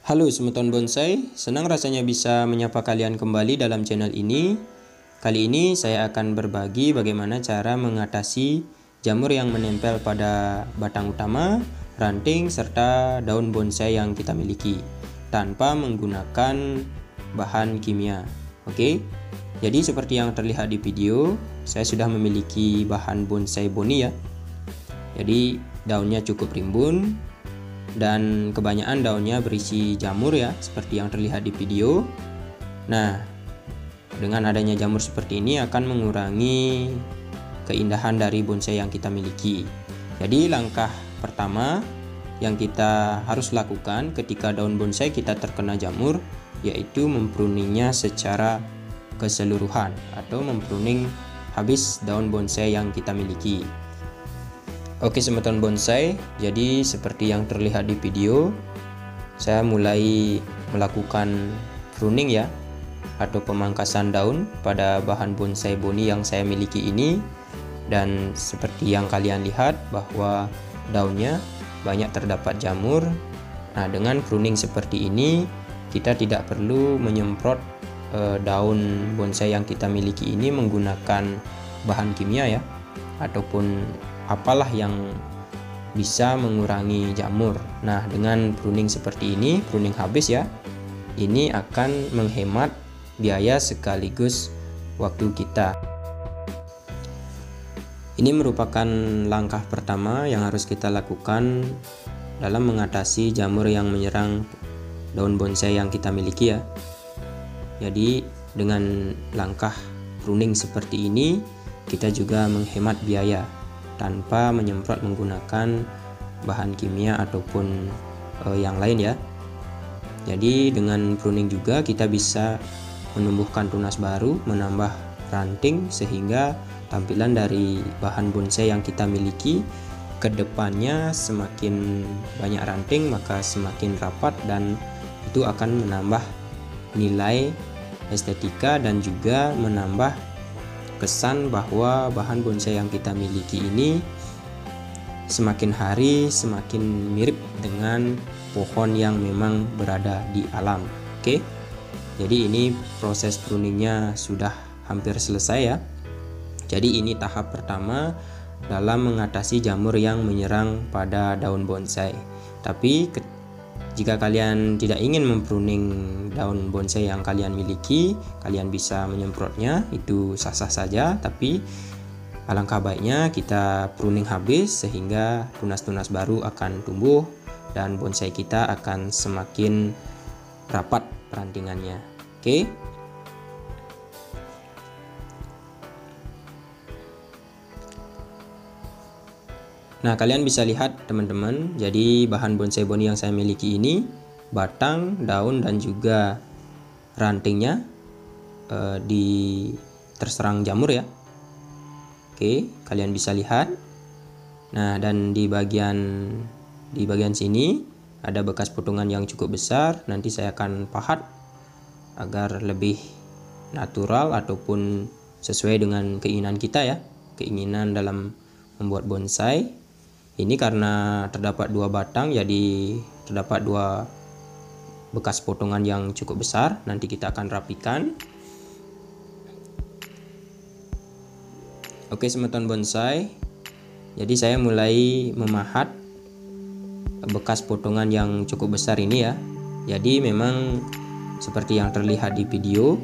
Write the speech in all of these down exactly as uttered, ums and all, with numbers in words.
Halo semeton bonsai, senang rasanya bisa menyapa kalian kembali dalam channel ini. Kali ini saya akan berbagi bagaimana cara mengatasi jamur yang menempel pada batang utama, ranting, serta daun bonsai yang kita miliki tanpa menggunakan bahan kimia. Oke, jadi seperti yang terlihat di video, saya sudah memiliki bahan bonsai boni ya. Jadi daunnya cukup rimbun dan kebanyakan daunnya berisi jamur ya, seperti yang terlihat di video. Nah, dengan adanya jamur seperti ini akan mengurangi keindahan dari bonsai yang kita miliki. Jadi langkah pertama yang kita harus lakukan ketika daun bonsai kita terkena jamur yaitu mempruningnya secara keseluruhan atau mempruning habis daun bonsai yang kita miliki. Oke semeton bonsai, jadi seperti yang terlihat di video, saya mulai melakukan pruning ya, atau pemangkasan daun pada bahan bonsai boni yang saya miliki ini. Dan seperti yang kalian lihat bahwa daunnya banyak terdapat jamur. Nah, dengan pruning seperti ini kita tidak perlu menyemprot eh, daun bonsai yang kita miliki ini menggunakan bahan kimia ya, ataupun apalah yang bisa mengurangi jamur. Nah, dengan pruning seperti ini, pruning habis ya, ini akan menghemat biaya sekaligus waktu kita. Ini merupakan langkah pertama yang harus kita lakukan dalam mengatasi jamur yang menyerang daun bonsai yang kita miliki ya. Jadi dengan langkah pruning seperti ini, kita juga menghemat biaya tanpa menyemprot menggunakan bahan kimia ataupun e, yang lain ya. Jadi dengan pruning juga kita bisa menumbuhkan tunas baru, menambah ranting, sehingga tampilan dari bahan bonsai yang kita miliki ke depannya semakin banyak ranting maka semakin rapat, dan itu akan menambah nilai estetika dan juga menambah kesan bahwa bahan bonsai yang kita miliki ini semakin hari semakin mirip dengan pohon yang memang berada di alam. Oke, jadi ini proses pruningnya sudah hampir selesai ya. Jadi ini tahap pertama dalam mengatasi jamur yang menyerang pada daun bonsai. Tapi jika kalian tidak ingin mempruning daun bonsai yang kalian miliki, kalian bisa menyemprotnya, itu sah-sah saja. Tapi alangkah baiknya kita pruning habis sehingga tunas-tunas baru akan tumbuh dan bonsai kita akan semakin rapat perantingannya. Oke. Nah, kalian bisa lihat teman-teman, jadi bahan bonsai boni yang saya miliki ini, batang, daun, dan juga rantingnya eh, di terserang jamur ya. Oke, kalian bisa lihat. Nah, dan di bagian di bagian sini ada bekas potongan yang cukup besar. Nanti saya akan pahat agar lebih natural ataupun sesuai dengan keinginan kita ya, keinginan dalam membuat bonsai. Ini karena terdapat dua batang, jadi terdapat dua bekas potongan yang cukup besar. Nanti kita akan rapikan. Oke semeton bonsai, jadi saya mulai memahat bekas potongan yang cukup besar ini ya. Jadi memang seperti yang terlihat di video,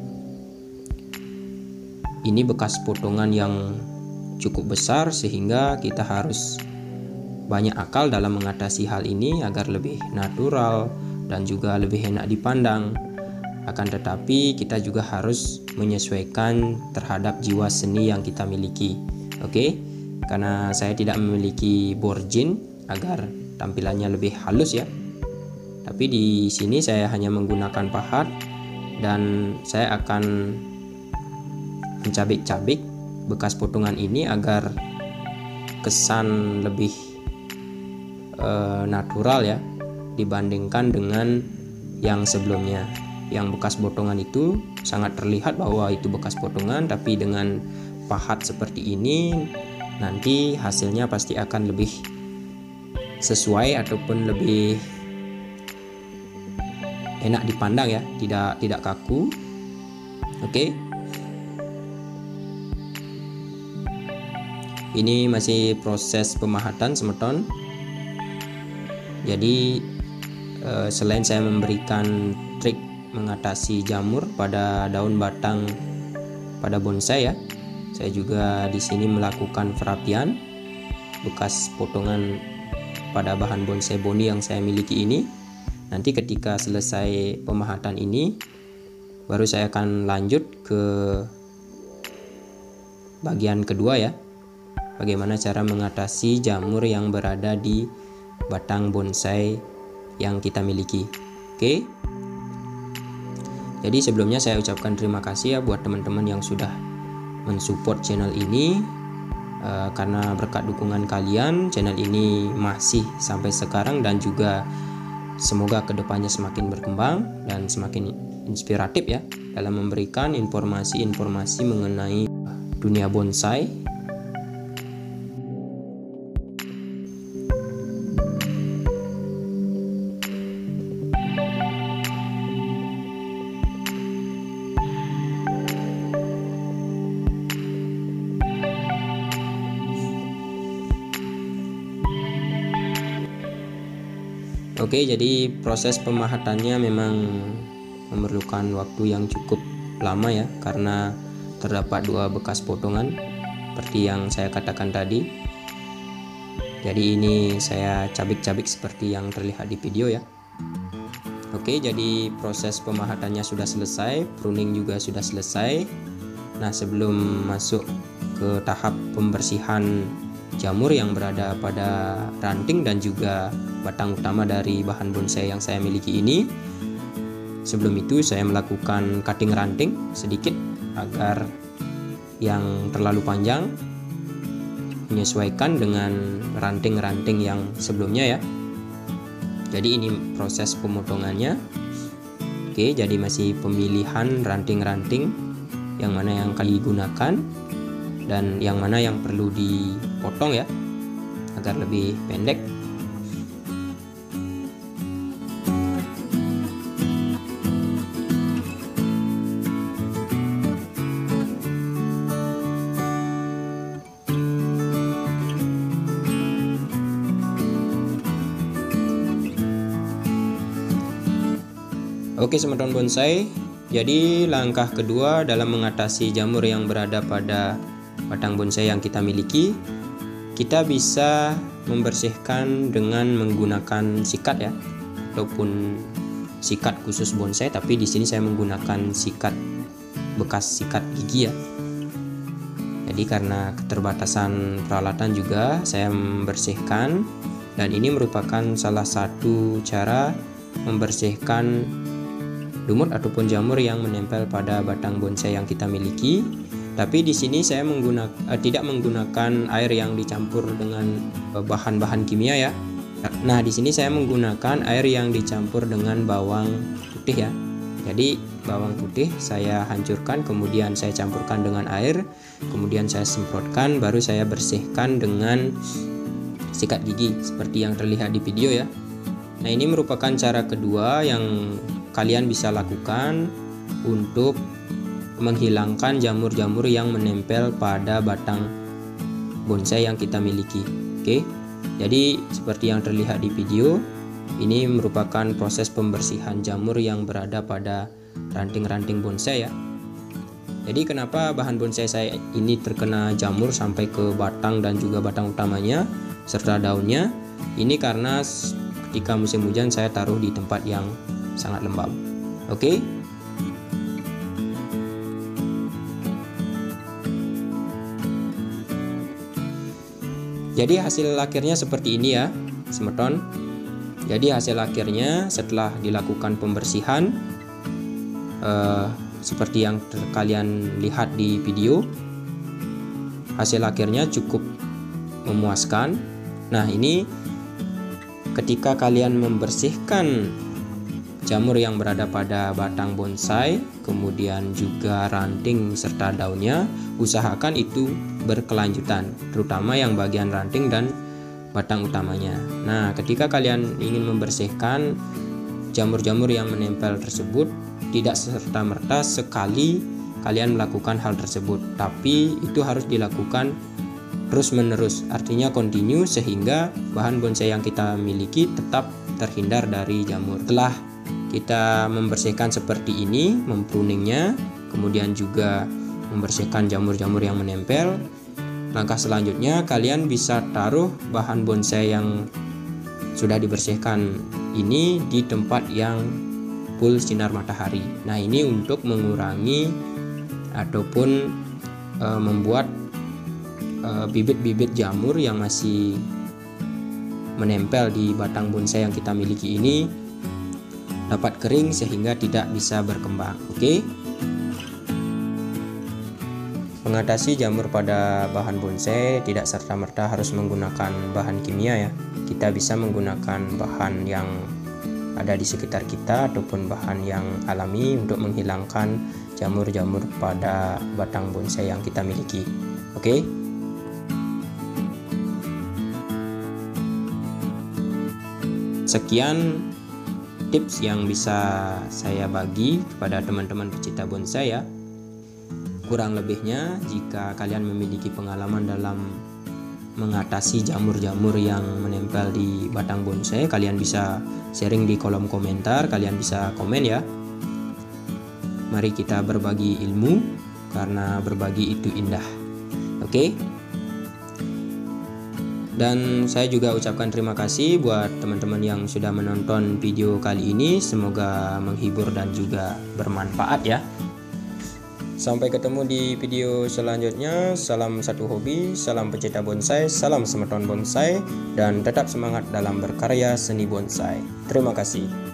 ini bekas potongan yang cukup besar sehingga kita harus banyak akal dalam mengatasi hal ini agar lebih natural dan juga lebih enak dipandang. Akan tetapi kita juga harus menyesuaikan terhadap jiwa seni yang kita miliki. Oke, karena saya tidak memiliki borgin agar tampilannya lebih halus ya. Tapi di sini saya hanya menggunakan pahat dan saya akan mencabik-cabik bekas potongan ini agar kesan lebih e, natural ya dibandingkan dengan yang sebelumnya. Yang bekas potongan itu sangat terlihat bahwa itu bekas potongan, tapi dengan pahat seperti ini nanti hasilnya pasti akan lebih sesuai ataupun lebih enak dipandang ya, tidak tidak kaku. Oke. Ini masih proses pemahatan semeton. Jadi eh, selain saya memberikan trik mengatasi jamur pada daun batang pada bonsai ya, saya juga di sini melakukan perapian bekas potongan pada bahan bonsai boni yang saya miliki ini. Nanti ketika selesai pemahatan ini, baru saya akan lanjut ke bagian kedua ya, bagaimana cara mengatasi jamur yang berada di batang bonsai yang kita miliki. Oke. Jadi sebelumnya saya ucapkan terima kasih ya buat teman-teman yang sudah mensupport channel ini. E, karena berkat dukungan kalian, channel ini masih sampai sekarang dan juga semoga kedepannya semakin berkembang dan semakin inspiratif ya dalam memberikan informasi-informasi mengenai dunia bonsai. Oke, jadi proses pemahatannya memang memerlukan waktu yang cukup lama ya, karena terdapat dua bekas potongan seperti yang saya katakan tadi. Jadi ini saya cabik-cabik seperti yang terlihat di video ya. Oke, jadi proses pemahatannya sudah selesai, pruning juga sudah selesai. Nah, sebelum masuk ke tahap pembersihan jamur yang berada pada ranting dan juga batang utama dari bahan bonsai yang saya miliki ini, sebelum itu saya melakukan cutting ranting sedikit agar yang terlalu panjang menyesuaikan dengan ranting-ranting yang sebelumnya ya. Jadi ini proses pemotongannya. Oke, jadi masih pemilihan ranting-ranting yang mana yang kali gunakan dan yang mana yang perlu dipotong ya agar lebih pendek. Oke semeton bonsai, jadi langkah kedua dalam mengatasi jamur yang berada pada batang bonsai yang kita miliki, kita bisa membersihkan dengan menggunakan sikat ya, ataupun sikat khusus bonsai, tapi di sini saya menggunakan sikat bekas sikat gigi ya. Jadi karena keterbatasan peralatan juga saya membersihkan, dan ini merupakan salah satu cara membersihkan lumut ataupun jamur yang menempel pada batang bonsai yang kita miliki. Tapi di sini saya menggunakan eh, tidak menggunakan air yang dicampur dengan bahan-bahan kimia ya. Nah, di sini saya menggunakan air yang dicampur dengan bawang putih ya. Jadi bawang putih saya hancurkan, kemudian saya campurkan dengan air, kemudian saya semprotkan, baru saya bersihkan dengan sikat gigi seperti yang terlihat di video ya. Nah, ini merupakan cara kedua yang kalian bisa lakukan untuk menghilangkan jamur-jamur yang menempel pada batang bonsai yang kita miliki. Oke, jadi seperti yang terlihat di video, ini merupakan proses pembersihan jamur yang berada pada ranting-ranting bonsai ya. Jadi kenapa bahan bonsai saya ini terkena jamur sampai ke batang dan juga batang utamanya serta daunnya? Ini karena ketika musim hujan saya taruh di tempat yang sangat lembab. Oke. Jadi hasil akhirnya seperti ini ya, semeton. Jadi hasil akhirnya setelah dilakukan pembersihan eh, seperti yang kalian lihat di video, hasil akhirnya cukup memuaskan. Nah, ini ketika kalian membersihkan jamur yang berada pada batang bonsai, kemudian juga ranting serta daunnya, usahakan itu berkelanjutan, terutama yang bagian ranting dan batang utamanya. Nah, ketika kalian ingin membersihkan jamur-jamur yang menempel tersebut tidak serta-merta sekali kalian melakukan hal tersebut, tapi itu harus dilakukan terus-menerus, artinya continue, sehingga bahan bonsai yang kita miliki tetap terhindar dari jamur. Setelah kita membersihkan seperti ini, mempruningnya, kemudian juga membersihkan jamur-jamur yang menempel, langkah selanjutnya kalian bisa taruh bahan bonsai yang sudah dibersihkan ini di tempat yang full sinar matahari. Nah, ini untuk mengurangi ataupun e, membuat bibit-bibit e, jamur yang masih menempel di batang bonsai yang kita miliki ini dapat kering sehingga tidak bisa berkembang. Oke. Mengatasi jamur pada bahan bonsai tidak serta-merta harus menggunakan bahan kimia ya. Kita bisa menggunakan bahan yang ada di sekitar kita ataupun bahan yang alami untuk menghilangkan jamur-jamur pada batang bonsai yang kita miliki. Oke. Sekian tips yang bisa saya bagi kepada teman-teman pecinta bonsai ya. Kurang lebihnya, jika kalian memiliki pengalaman dalam mengatasi jamur-jamur yang menempel di batang bonsai, kalian bisa sharing di kolom komentar, kalian bisa komen ya. Mari kita berbagi ilmu, karena berbagi itu indah. Oke. Dan saya juga ucapkan terima kasih buat teman-teman yang sudah menonton video kali ini. Semoga menghibur dan juga bermanfaat ya. Sampai ketemu di video selanjutnya. Salam satu hobi, salam pecinta bonsai, salam semeton bonsai, dan tetap semangat dalam berkarya seni bonsai. Terima kasih.